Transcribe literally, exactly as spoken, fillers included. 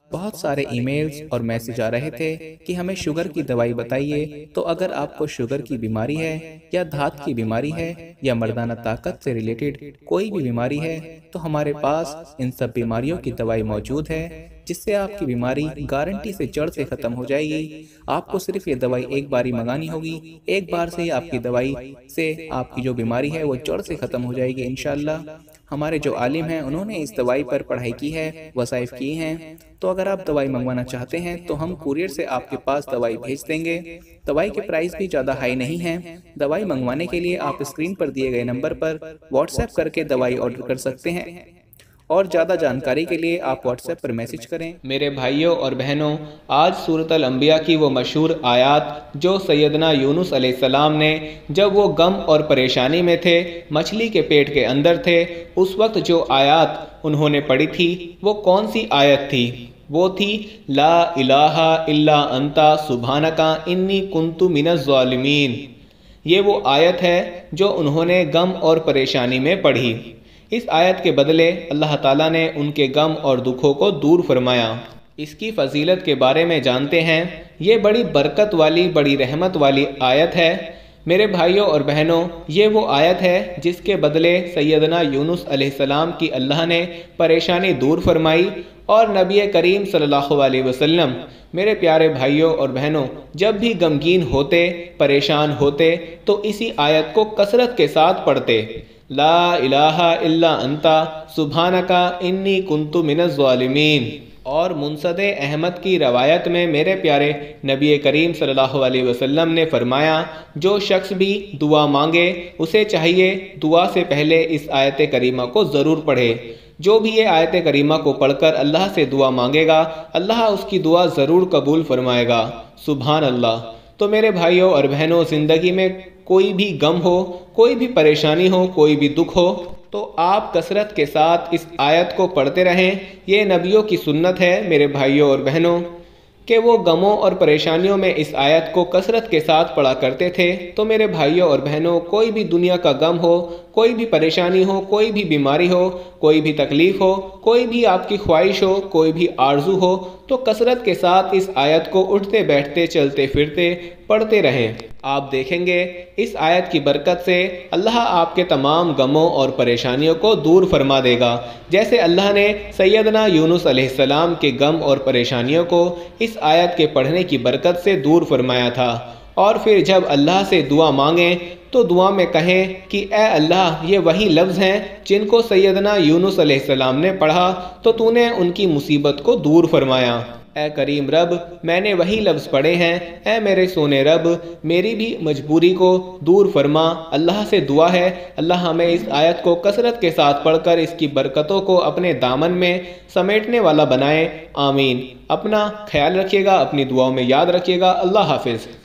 بہت سارے e mails اور میسج آ رہے تھے کہ ہمیں شوگر کی دوائی بتائیے، تو اگر آپ کو شوگر کی بیماری ہے یا دھات کی بیماری ہے یا مردانہ طاقت سے ریلیٹڈ کوئی بھی بیماری ہے تو ہمارے پاس ان سب بیماریوں کی دوائی موجود ہے، جس سے آپ کی بیماری گارنٹی سے جڑ سے ختم ہو جائے گی۔ آپ کو صرف یہ دوائی ایک بار ہی منگانی ہوگی، ایک بار سے ہی آپ کی دوائی سے آپ کی جو بیماری ہے وہ جڑ سے ختم ہو جائے گی انشاءاللہ۔ ہمارے جو عالم ہیں انہوں نے اس دوائی پر پڑھائی کی ہے، وظائف کی ہیں، تو اگر آپ دوائی منگوانا چاہتے ہیں تو ہم کوریئر سے آپ کے پاس دوائی بھیج دیں گے۔ دوائی کے پرائس بھی زیادہ ہائی نہیں ہیں۔ دوائی منگوانے کے لیے آپ اسکرین پر دیے گئے نمبر پر واٹس ایپ کر کے دوائی آرڈر کر سکتے ہیں، اور زیادہ جانکاری کے لیے آپ واٹس ایپ پر میسج کریں۔ میرے بھائیوں اور بہنوں، آج سورۃ الانبیاء کی وہ مشہور آیات جو سیدنا یونس علیہ السلام نے جب وہ غم اور پریشانی میں تھے، مچھلی کے پیٹ کے اندر تھے، اس وقت جو آیات انہوں نے پڑھی تھی وہ کون سی آیت تھی؟ وہ تھی لا الہ الا انت سبحانک انی کنت من الظالمین۔ یہ وہ آیت ہے جو انہوں نے غم اور پریشانی میں پڑھی۔ اس آیت کے بدلے اللہ تعالیٰ نے ان کے غم اور دکھوں کو دور فرمایا۔ اس کی فضیلت کے بارے میں جانتے ہیں۔ یہ بڑی برکت والی، بڑی رحمت والی آیت ہے۔ میرے بھائیوں اور بہنوں، یہ وہ آیت ہے جس کے بدلے سیدنا یونس علیہ السلام کی اللہ نے پریشانی دور فرمائی، اور نبی کریم صلی اللہ علیہ وسلم میرے پیارے بھائیوں اور بہنوں جب بھی غمگین ہوتے، پریشان ہوتے تو اسی آیت کو کثرت کے ساتھ پڑھتے، لا الہ الا انت سبحانک انی کنت من الظالمین۔ اور منسد احمد کی روایت میں میرے پیارے نبی کریم صلی اللہ علیہ وسلم نے فرمایا، جو شخص بھی دعا مانگے اسے چاہیے دعا سے پہلے اس آیت کریمہ کو ضرور پڑھے۔ جو بھی یہ آیت کریمہ کو پڑھ کر اللہ سے دعا مانگے گا، اللہ اس کی دعا ضرور قبول فرمائے گا۔ سبحان اللہ۔ تو میرے بھائیوں اور بہنوں، زندگی میں کوئی بھی غم ہو، کوئی بھی پریشانی ہو، کوئی بھی دکھ ہو، تو آپ کثرت کے ساتھ اس آیت کو پڑھتے رہیں۔ یہ نبیوں کی سنت ہے میرے بھائیوں اور بہنوں کہ وہ غموں اور پریشانیوں میں اس آیت کو کثرت کے ساتھ پڑھا کرتے تھے۔ تو میرے بھائیوں اور بہنوں، کوئی بھی دنیا کا غم ہو، کوئی بھی پریشانی ہو، کوئی بھی بیماری ہو، کوئی بھی تکلیف ہو، کوئی بھی آپ کی خواہش ہو، کوئی بھی آرزو ہو، تو کثرت کے ساتھ اس آیت کو اٹھتے بیٹھتے چلتے پھرتے پڑھتے رہیں۔ آپ دیکھیں گے اس آیت کی برکت سے اللہ آپ کے تمام غموں اور پریشانیوں کو دور فرما دے گا، جیسے اللہ نے سیدنا یونس علیہ السلام کے غم اور پریشانیوں کو اس آیت کے پڑھنے کی برکت سے دور فرمایا تھا۔ اور پھر جب اللہ سے دعا مانگیں تو دعا میں کہیں کہ اے اللہ، یہ وہی لفظ ہیں جن کو سیدنا یونس علیہ السلام نے پڑھا تو تو نے ان کی مصیبت کو دور فرمایا۔ اے کریم رب، میں نے وہی لفظ پڑھے ہیں، اے میرے سونے رب، میری بھی مجبوری کو دور فرما۔ اللہ سے دعا ہے اللہ ہمیں اس آیت کو کثرت کے ساتھ پڑھ کر اس کی برکتوں کو اپنے دامن میں سمیٹنے والا بنائے۔ آمین۔ اپنا خیال رکھیے گا، اپنی دعاؤں میں یاد رکھیے گا۔ اللہ حافظ۔